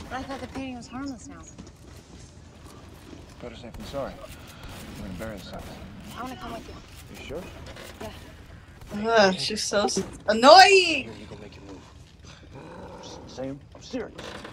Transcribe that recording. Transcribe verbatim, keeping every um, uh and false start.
But I thought the painting was harmless now. Better safe than sorry. I'm gonna bury the sucker. I want to come with you. You sure? Yeah. Ugh, she's so s- annoying! You gonna make your move. Sam, I'm serious.